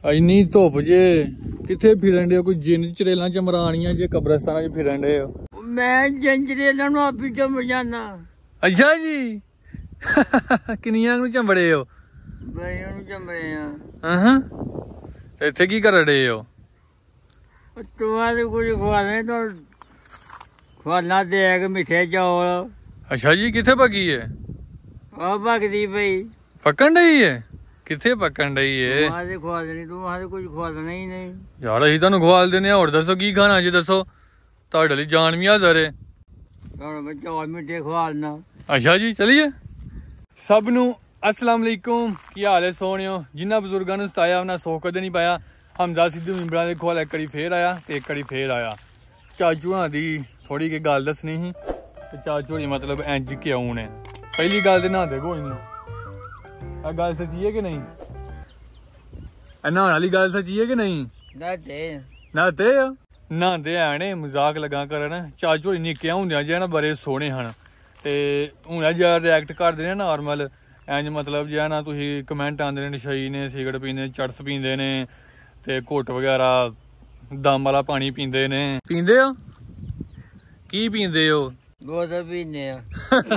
ਇੰਨੀ ਧੁੱਪ ਜੇ ਕਿੱਥੇ ਫਿਰਨ ਦੇ? ਕੋਈ ਜਿੰਨ ਚਰੇਲਾਂ ਚਮਰਾਣੀਆਂ ਜੇ ਕਬਰਸਤਾਨਾਂ 'ਚ ਫਿਰਨ ਦੇ ਹੋ? ਮੈਂ ਜੰਜਰੇਲਾਂ ਨੂੰ ਆਪੀ ਚੰਬੜ ਜਾਣਾ। ਅੱਛਾ ਜੀ। ਕਿੰਨੀਆਂ ਨੂੰ ਚੰਬੜੇ ਹੋ? ਬਈਆਂ ਨੂੰ ਚੰਬੜੇ ਆ। ਹਾਂ ਇੱਥੇ ਕੀ ਕਰ ਰਹੇ ਹੋ? ਤੂੰ ਆ ਕੁਝ ਖਵਾਣੇ ਤਾਂ ਖਵਾਨਾ ਦੇ ਮਿੱਠੇ ਚੌਲ। ਅੱਛਾ ਜੀ। ਕਿੱਥੇ ਪੱਕੀ ਹੈ? ਆ ਭਗਦੀ ਪਈ। ਪੱਕਣ ਡਈ ਹੈ? ਕਿੱਥੇ ਪੱਕਣ ਡਈ ਏ? ਮਾਦੇ ਖਵਾ ਦੇਣੀ ਤੂੰ, ਮਾਦੇ ਕੁਝ ਖਵਾ ਦੇਣਾ ਹੀ ਨਹੀਂ ਯਾਰ। ਅਸੀਂ ਤੁਹਾਨੂੰ ਖਵਾਲ ਦਿੰਦੇ ਆ। ਹੋਰ ਦੱਸੋ ਕੀ ਖਾਣਾ ਜੀ? ਦੱਸੋ, ਤੁਹਾਡੇ ਲਈ ਜਾਨ ਵੀ ਹਾਜ਼ਰ ਏ। ਹੁਣ ਚੌਲ ਮਿੱਠੇ ਖਵਾਲਣਾ। ਅੱਛਾ ਜੀ। ਚਲੀਏ। ਸਭ ਨੂੰ अस्सलाम वालेकुम। की हाल है सोहणियो? जिन्होंने बजुर्गों ने सताया उन्हें सौ कदे नहीं पाया। हमजा सिद्धू मिंबरा के खोल एक कड़ी फिर आया तो एक कड़ी फिर आया। चाचू होना दी थोड़ी जी गल दसनी ही तो चाचू होनी मतलब इंज क्यों ने। पहली गल तो नहाते कोई नहीं। गल सच्ची है कि नहीं? नहाने वाली गल सच्ची है कि नहीं? नहाते नहाते है ने मजाक लगा करन। चाचू होनी निक्के होंदे जे ना बड़े सोहने हैं ते हुण जरा रिएक्ट करदे ने नॉर्मल इंज मतलब जो है ना तुसी कमेंट आंदे ने नशई ने, सिगरट पींदे, चरस पींदे ने ते घुट वगैरह दम वाला पानी पींदे ने। पींदे हो? की पींदे हो? बोतल पींदे आ।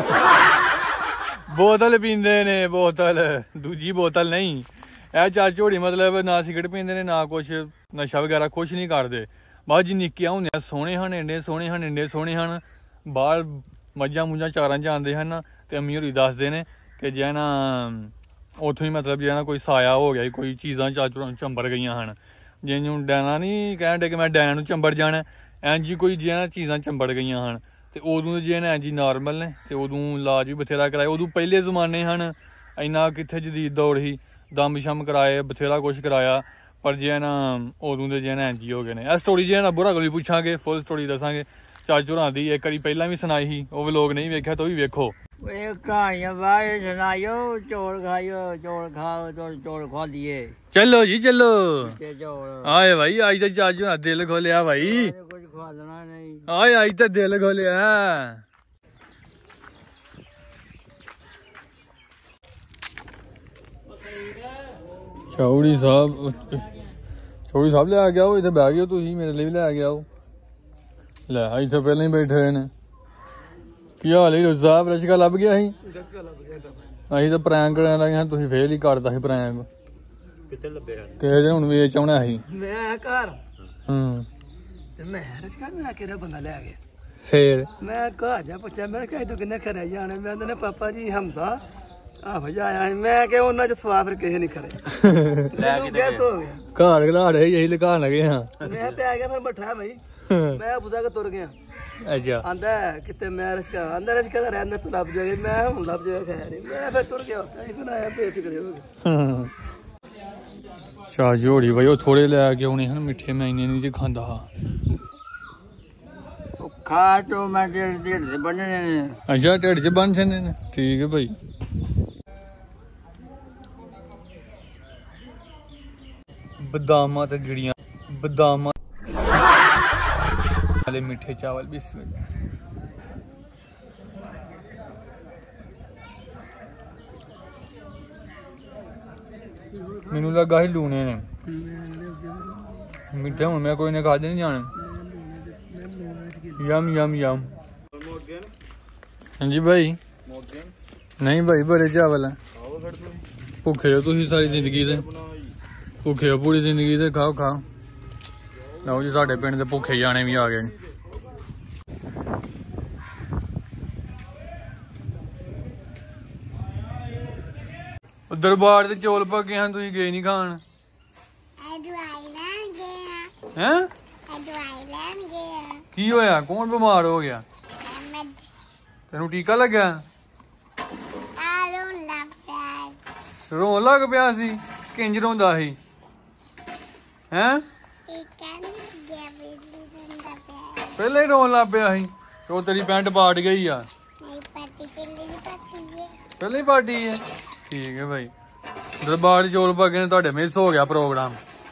बोतल पींदे ने। बोतल दूजी बोतल नहीं। ए चाचू होड़ी मतलब ना सिगरट पींदे ने ना कुछ नशा वगैरह कुछ नहीं करदे। बस जी निक्कियां होंदियां सोहणे हन, इंडे सोहणे हन, इंडे सोहणे हन। बाहर मज्जां मुंजां चारां च आंदे हन ते अम्मी होरी दसदे ने कि जे ना उतों ही मतलब जो है ना कोई साया हो गया, कोई चीज़ां चाचू चंबड़ गई हैं। जिन्हों डैना नहीं कह दे कि मैं डैना चंबड़ जाना, इंज ही कोई जो है ना चीज़ां चंबड़ गई हैं तो उदों जो है ना इंज ही नॉर्मल ने तो उदों इलाज भी बथेरा कराया। उदों पहले जमाने हैं इन्ना कित्थे जदीद दौड़ ही, दम शम कराए, बथेरा कुछ कराया पर जो है ना उदों के जो है ना इंज ही हो गए ने। इस स्टोरी जो है ना बुरा कोई पूछांगे, फुल स्टोरी दसांगे। चाचू होरां दी एक बारी पहलां भी सुनाई ही, वो व्लॉग नहीं वेख्या तो भी वेखो। कहानियां बाहर सुनाइयो। चौल खाइयो, चौल खाओ तो चौल खा दिए। चलो जी चलो। चौल आए भाई आज तो चाचू ना दिल खोलिया भाई। कुछ खा लेना नहीं। आए आज तो दिल खोलिया। चौड़ी साहब ले आ गया इतने बह गए तुम, मेरे लिए भी ले आ गया ले। इतने पहले ही बैठे हुए ने। की हाल है साहब? रशका लभ गया ही? अं तो प्रैंक करने लगे, तुम फेल ही करता ही प्रैंक। किसी दिन हुण वेच आउणा ही। फिर मैं घर जा पुछया मैं तू किन्ने घरे जाने? मैं कहंदे पापा जी हमजा आहो जाया। मैं क्या उन्हां च सवा फिर किसे नहीं खरे। गैस हो गया घर घला रहे यही लगा लगे हाँ। मैं ते आ गया फिर बैठा भाई। मैं पुछा के तुर गया। अच्छा आंदा किते मैं रिश्का आंदा रिश्का दा रहंदा तो लब जाए। मैं हुण लब जाए खैर नहीं। मैं फिर तुर गया। इतना आया बेफिक्र हो गया। शाह जोड़ी भाई वो थोड़े ले आ गया उन्हें मिठे मैं इन्ने नहीं खांदा हा। खा तो मैं ढेड़ से बनने ने। अच्छा ढेड़ से बन जाने ने। ठीक है भाई। बदामा ते गिड़ियां बदामा वाले मीठे चावल बिस्मिल्लाह। मैनू लगा ही लूने ने मीठे हूं मैं कोई ने खादे नहीं जाने। यम यम यम। हाँ जी भाई। नहीं भाई बड़े चावल है। भुखे हो तुम सारी जिंदगी दे, भुखे हो पूरी जिंदगी दे। खाओ खाओ। लो जी साडे पिंड दे भुखे जाने भी आ गए। दरबार दे चौल पके हैं तुसीं गए नहीं खान? हैं? की होया? कौन बीमार हो गया? तेनू टीका लग्या? रोन लग पिया सी? किंज रोंदा सी? हैं? पहले ही रोन लग पिया सी? तो तेरी पैंट पाट गई आ? पहले ही पाटी है? ठीक है भाई। दरबार चौल पके ने तुहाडे मिस हो गया प्रोग्राम।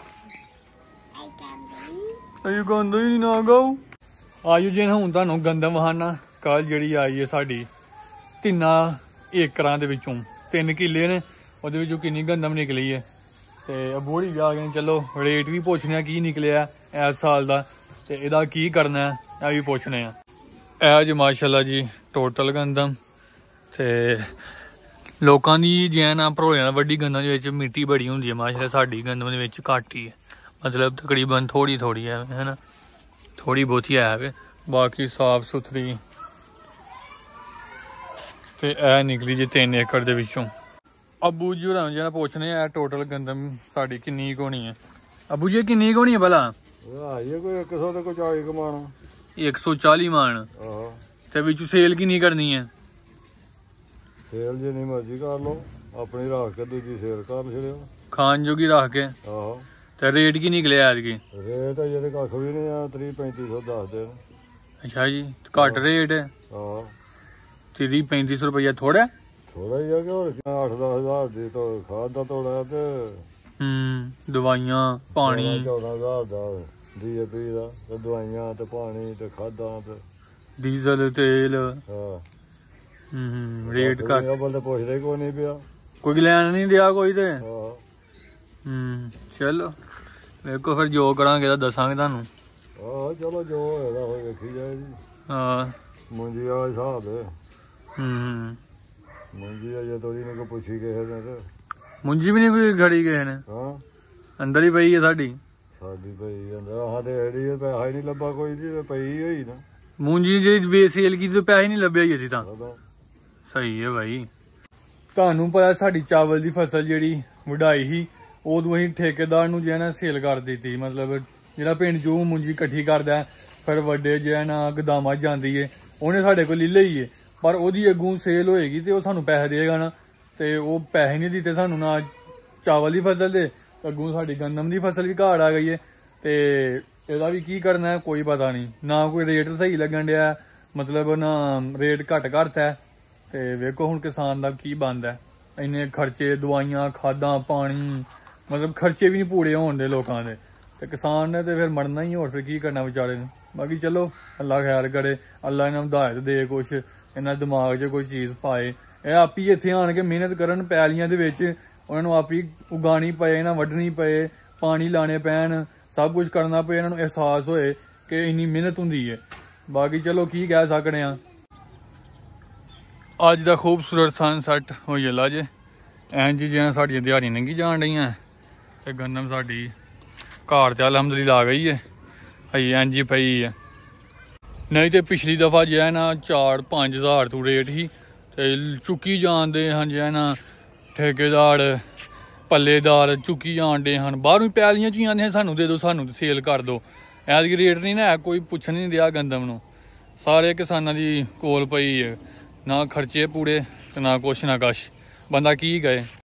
अयो गांदा ही ना गाओ। आयु जी हूँ तुहानू गंदम वहाना कल जी आई है साड़ी 3 एकड़ दे विचों 3 किले ने, वो किन्नी गंदम निकली है। ਤੇ ਅਬੂੜੀ ਵੀ ਆ ਗਏ। ਚਲੋ ਰੇਟ ਵੀ ਪੁੱਛਣੇ ਆ ਕੀ ਨਿਕਲਿਆ ਇਸ ਸਾਲ ਦਾ ਤੇ ਇਹਦਾ ਕੀ ਕਰਨਾ ਇਹ ਵੀ ਪੁੱਛਣੇ ਆ। ਇਹ ਜੀ ਮਾਸ਼ਾਅੱਲਾ ਜੀ ਟੋਟਲ ਗੰਦਮ ਤੇ ਲੋਕਾਂ ਦੀ ਜਿਵੇਂ ਨਾ ਭਰੋਲਿਆਂ ਵੱਡੀ ਗੰਦਮ ਦੇ ਵਿੱਚ ਮਿੱਟੀ ਬੜੀ ਹੁੰਦੀ ਹੈ। ਮਾਸ਼ਾਅੱਲਾ ਸਾਡੀ ਗੰਦਮ ਦੇ ਵਿੱਚ ਘੱਟ ਹੀ ਹੈ, ਮਤਲਬ ਤਕਰੀਬਨ ਥੋੜੀ ਹੈ ਹੈ ਨਾ, ਥੋੜੀ ਬਹੁਤੀ ਹੈ ਵੇ, ਬਾਕੀ ਸਾਫ ਸੁਥਰੀ। ਤੇ ਇਹ ਨਿਕਲੀ ਜੀ 3 ਏਕੜ ਦੇ ਵਿੱਚੋਂ। ਅੱਬੂ ਜੀ ਹੋਰਾਂ ਜਿਹੜਾ ਪੁੱਛਣੇ ਆ ਟੋਟਲ ਗੰਦਮ ਸਾਡੀ ਕਿੰਨੀ ਕੁ ਹੋਣੀ ਹੈ। ਅੱਬੂ ਜੀ ਕਿੰਨੀ ਕੁ ਹੋਣੀ ਹੈ ਭਲਾ? ਕੋਈ 100 ਤੇ ਕੋਈ 40 ਕਮਾਣ। 140 ਮਾਣ। ਤੇ ਵਿੱਚੋਂ ਸੇਲ ਕਿੰਨੀ ਕਰਨੀ ਹੈ? ਸੇਲ ਜਿੰਨੀ ਮਰਜ਼ੀ ਕਰ ਲਓ, ਆਪਣੀ ਰੱਖ ਕੇ ਦੂਜੀ ਸੇਲ ਕਰ ਛੜਿਓ, ਖਾਣ ਜੋਗੀ ਰੱਖ ਕੇ। ਆਹੋ। ਤੇ ਰੇਟ ਕੀ ਨਿਕਲਿਆ ਐਤਕੀ? ਰੇਟ ਜਿਹੜੇ ਕੱਖ ਵੀ ਨਹੀਂ ਆ 30-3500 ਦੱਸਦੇ ਨੇ। ਅੱਛਾ ਜੀ, ਘੱਟ ਰੇਟ ਹੈ। ਹਾਂ 30-3500 ਰੁਪਇਆ ਥੋੜਾ ਹੀ ਆ ਕਿ ਹੋਰ 8-10 ਹਜ਼ਾਰ ਦੀ ਤਾਂ ਖਾਦ ਦਾ ਤੋੜਾ ਤੇ ਦਵਾਈਆਂ ਪਾਣੀ 14,000 ਦਾ DAP ਦਾ ਤੇ ਦਵਾਈਆਂ ਤੇ ਪਾਣੀ ਤੇ ਖਾਦਾਂ ਤੇ ਡੀਜ਼ਲ ਤੇਲ। ਹਾਂ ਰੇਟ ਘੱਟ ਬੰਦੇ ਪੁੱਛਦੇ ਕੋਈ ਨਹੀਂ ਪਿਆ, ਕੋਈ ਲੈਣ ਨਹੀਂ ਦਿਆ ਕੋਈ ਤੇ। ਹਾਂ ਚਲੋ ਵੇਖੋ ਫਿਰ ਜੋ ਕਰਾਂਗੇ ਤਾਂ ਦੱਸਾਂਗੇ ਤੁਹਾਨੂੰ। ਆਹ ਚਲੋ ਜੋ ਹੋਏਗਾ ਹੋਏ ਵੇਖੀ ਜਾਏ ਜੀ। ਹਾਂ ਮੁੰਜੀ ਵਾਲਾ ਹਿਸਾਬ ਹੈ। ਮੁੰਜੀ ਅਜੇ ਤੋੜੀ ਨੇ ਕੋਈ ਪੁੱਛੀ ਕਿਸੇ ਨੇ ਤੇ ਮੁੰਜੀ ਵੀ ਨਹੀਂ ਕੋਈ ਖੜੀ ਕਿਸੇ ਨੇ। ਹਾਂ ਅੰਦਰ ਹੀ ਪਈ ਹੈ ਸਾਡੀ ਪਈ ਅੰਦਰ। ਸਾਡੇ ਜਿਹੜੀ ਪੈਸਾ ਹੀ ਨਹੀਂ ਲੱਭਾ ਕੋਈ ਜੀ, ਪਈ ਹੋਈ ਨਾ ਮੁੰਜੀ ਜਿਹੜੀ ਸੇਲ ਕੀਤੀ ਪੈਸੇ ਨਹੀਂ ਲੱਭਿਆ ਹੀ ਅਸੀਂ ਤਾਂ। ਸਹੀ ਹੈ ਭਾਈ। ਤੁਹਾਨੂੰ ਪਤਾ ਸਾਡੀ ਚਾਵਲ ਦੀ ਫਸਲ ਜਿਹੜੀ ਵਢਾਈ ਸੀ ਉਦੋਂ ਅਸੀਂ ਠੇਕੇਦਾਰ ਨੂੰ ਜਿਹੜਾ ਸੇਲ ਕਰ ਦਿੱਤੀ, ਮਤਲਬ ਜਿਹੜਾ ਪਿੰਡ ਚੋਂ ਮੁੰਜੀ ਇਕੱਠੀ ਕਰਦਾ ਫਿਰ ਵੱਡੇ ਜਿਹੜਾ ਨਾ ਗੋਦਾਮਾਂ ਜਾਂਦੀ ਹੈ ਉਹਨੇ ਸਾਡੇ ਕੋਲ ਲੈ ਲਈ ਹੈ, ਪਰ ਉਹਦੀ ਅੱਗੋਂ ਸੇਲ ਹੋਏਗੀ ਤੇ ਉਹ ਸਾਨੂੰ ਪੈਸੇ ਦੇਗਾ ਨਾ, ਤੇ ਉਹ ਪੈਸੇ ਨਹੀਂ ਦਿੱਤੇ ਸਾਨੂੰ ਨਾ ਚਾਵਲ ਦੀ ਫਸਲ ਦੇ, ਅੱਗੋਂ ਸਾਡੀ ਗੰਦਮ ਦੀ ਫਸਲ ਵੀ ਘਾਟ ਆ ਗਈ ਹੈ। ਤੇ ਇਹਦਾ ਵੀ ਕੀ ਕਰਨਾ ਹੈ ਕੋਈ ਪਤਾ ਨਹੀਂ, ਨਾ ਕੋਈ ਰੇਟ ਸਹੀ ਲੱਗਣ ਡਿਆ, ਮਤਲਬ ਨਾ ਰੇਟ ਘੱਟ ਕਰਤਾ। ਤੇ ਵੇਖੋ ਹੁਣ ਕਿਸਾਨ ਦਾ ਕੀ ਬਣਦਾ, ਇੰਨੇ ਖਰਚੇ, ਦਵਾਈਆਂ, ਖਾਦਾਂ, ਪਾਣੀ, ਮਤਲਬ ਖਰਚੇ ਵੀ ਨਹੀਂ ਪੂਰੇ ਹੋਣ ਦੇ ਲੋਕਾਂ ਦੇ, ਤੇ ਕਿਸਾਨ ਨੇ ਤੇ ਫਿਰ ਮਰਨਾ ਹੀ, ਹੋਰ ਫਿਰ ਕੀ ਕਰਨਾ ਵਿਚਾਰੇ ਨੇ। ਬਾਕੀ ਚਲੋ ਅੱਲਾ ਖੈਰ ਕਰੇ, ਅੱਲਾ ਇਹਨਾਂ ਨੂੰ ਹਦਾਇਤ ਦੇ, ਕੁਛ ਇਹਨਾਂ ਦਿਮਾਗ 'ਚ ਕੋਈ ਚੀਜ਼ ਪਾਏ, ਇਹ ਆਪ ਹੀ ਇੱਥੇ ਆਣ ਕੇ ਮਿਹਨਤ ਕਰਨ ਪੈਲੀਆਂ ਦੇ ਵਿੱਚ, ਉਹਨਾਂ ਨੂੰ ਆਪ ਹੀ ਉਗਾਣੀ ਪਏ ਨਾ, ਵੱਢਣੀ ਪਏ, ਪਾਣੀ ਲਾਣੇ ਪੈਣ, ਸਭ ਕੁਝ ਕਰਨਾ ਪਏ, ਇਹਨਾਂ ਨੂੰ ਅਹਿਸਾਸ ਹੋਏ ਕਿ ਇੰਨੀ ਮਿਹਨਤ ਹੁੰਦੀ ਹੈ। ਬਾਕੀ ਚਲੋ ਕੀ ਕਹਿ ਸਕਦੇ ਹਾਂ। ਅੱਜ ਦਾ ਖੂਬਸੂਰਤ ਸਨਸੈਟ ਹੋ ਜਲਾ ਜੇ ਇੰਝ ਜਿਵੇਂ ਸਾਡੀਆਂ ਦਿਹਾੜੀਆਂ ਲੰਘੀ ਜਾਣ ਰਹੀਆਂ ਤੇ ਗੰਦਮ ਸਾਡੀ ਘਰ ਤੇ ਅਲਹਮਦੁਲਿਲਾ ਆ ਗਈ ਹੈ, ਹਈ ਇੰਝ ਹੀ ਪਈ ਹੈ। ਨਹੀਂ ਤੇ ਪਿਛਲੀ ਦਫਾ ਜਿਹੜਾ ਨਾ 4-5 ਹਜ਼ਾਰ ਤੋਂ ਰੇਟ ਸੀ ਤੇ ਚੁੱਕੀ ਜਾਂਦੇ ਹਨ, ਜਿਹੜਾ ਨਾ ਠੇਕੇਦਾਰ ਪੱਲੇਦਾਰ ਚੁੱਕੀ ਜਾਂਦੇ ਹਨ, ਬਾਹਰੋਂ ਪੈਲੀਆਂ 'ਚ ਹੀ ਆਉਂਦੇ ਸਾਨੂੰ ਦੇ ਦਿਓ, ਸਾਨੂੰ ਸੇਲ ਕਰ ਦਿਓ। ਐਤਕੀ ਰੇਟ ਨਹੀਂ ਨਾ, ਕੋਈ ਪੁੱਛਣ ਨਹੀਂ ਰਿਹਾ ਗੰਦਮ ਨੂੰ, ਸਾਰੇ ਕਿਸਾਨਾਂ ਦੀ ਕੋਲ ਪਈ ਹੈ, ਨਾ ਖਰਚੇ ਪੂਰੇ ਤੇ ਨਾ ਕੁਛ ਨਾ ਕੁਛ, ਬੰਦਾ ਕੀ ਕਹੇ।